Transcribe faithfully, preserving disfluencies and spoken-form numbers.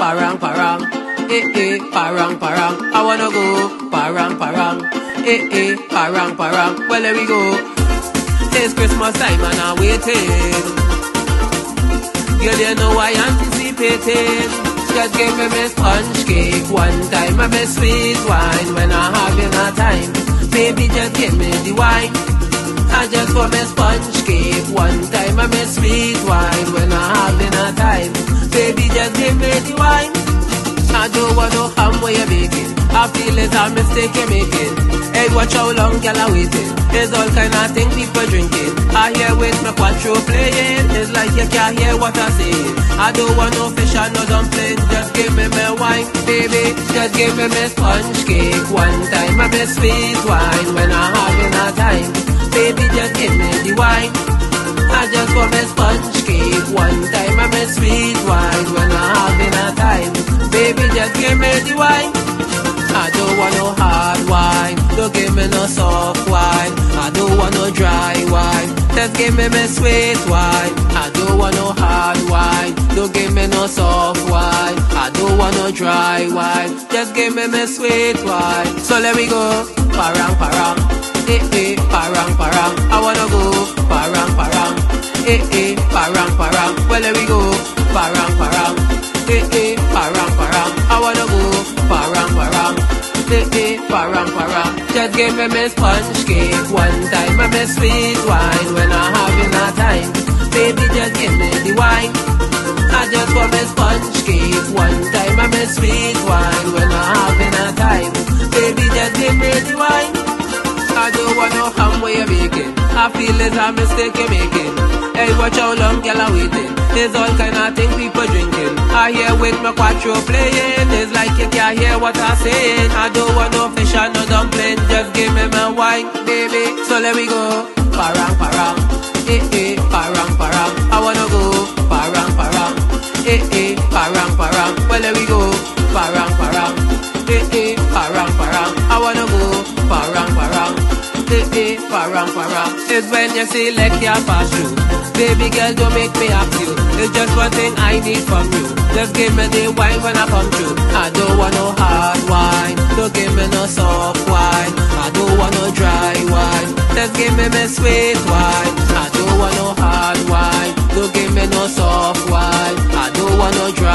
parang parang, eh eh, parang parang. I wanna go parang parang, eh eh, parang parang. Well, there we go. It's Christmas time and I'm waiting. Girl, you know I anticipated. Just give me my sponge cake one time, and my sweet wine when I'm having a time. Baby, just give me the wine. I just want my sponge cake one time, and my sweet wine when I'm having a time. Baby, just give me the wine. I don't want no ham where you're baking. I feel it's a mistake you're making. Hey, watch how long y'all are waiting. There's all kind of things people drinking. I hear with my quattro playing. It's like you can't hear what I say. I don't want no fish and no dumpling. Just give me my wine, baby. Just give me my sponge cake one time, and my sweet wine when I'm having a time. Baby, just give me the wine. I just want my sponge cake one time, and my sweet wine when I'm having a time. Baby, just give me the wine. I don't want no hard wine. Don't give me no soft wine. I don't want no dry wine. Just give me my sweet wine. I don't want no hard wine. Don't give me no soft wine. I don't want no dry wine. Just give me my sweet wine. So let me go. Parang parang, eh eh, parang parang. I wanna go. Parang parang, eh eh, parang parang. Well, let me go. Parang parang, eh eh, parang parang. I wanna go. Parang parang, eh eh, parang parang. Just give me my sponge cake one time, and my sweet wine when I'm having a time. Baby, just give me the wine. I just want my sponge cake one time, and my sweet wine when I'm having a time. Baby, just give me the wine. I don't want no ham where you're baking. I feel it's a mistake you're making. Hey, watch how long y'all are waiting. There's all kind of things people drinking. I hear with my quattro playing. It's like you can't hear what I'm saying. I don't want no fish and no dumpling. Just give me my wine, baby. So let me go. Parang parang, eh eh, parang parang. I wanna go. Parang parang, eh eh, parang parang. Well, let me go. Parang parang, eh eh, parang parang. I wanna go. Parang parang, eh eh, parang parang. It's when you see like you pass through. Baby girl, don't make me ask you. It's just one thing I need from you. Just give me the wine when I come through. I don't want no hard wine. Don't give me no soft wine. I don't want no dry wine. Just give me my sweet wine. I don't want no hard wine. Don't give me no soft wine. I don't want no dry